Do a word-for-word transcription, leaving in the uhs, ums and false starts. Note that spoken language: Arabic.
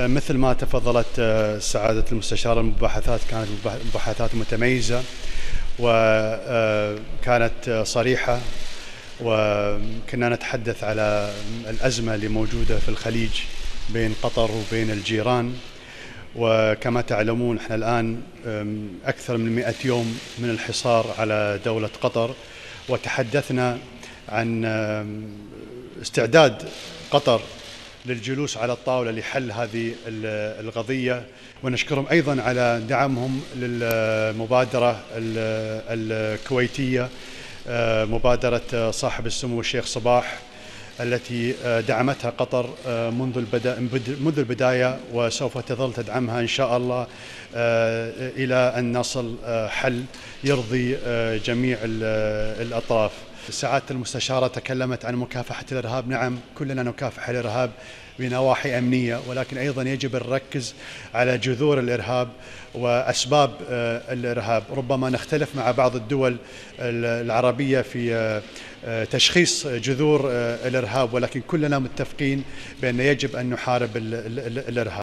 مثل ما تفضلت سعادة المستشار، المباحثات كانت مباحثات متميزة وكانت صريحة، وكنا نتحدث على الأزمة اللي موجودة في الخليج بين قطر وبين الجيران. وكما تعلمون احنا الآن أكثر من مئة يوم من الحصار على دولة قطر، وتحدثنا عن استعداد قطر للجلوس على الطاولة لحل هذه القضية، ونشكرهم أيضا على دعمهم للمبادرة الكويتية، مبادرة صاحب السمو الشيخ صباح، التي دعمتها قطر منذ منذ البداية، وسوف تظل تدعمها إن شاء الله إلى أن نصل حل يرضي جميع الأطراف. سعادة المستشارة تكلمت عن مكافحة الإرهاب. نعم، كلنا نكافح الإرهاب بنواحي أمنية، ولكن أيضا يجب أن نركز على جذور الإرهاب وأسباب الإرهاب. ربما نختلف مع بعض الدول العربية في تشخيص جذور الإرهاب، ولكن كلنا متفقين بأن يجب أن نحارب الإرهاب.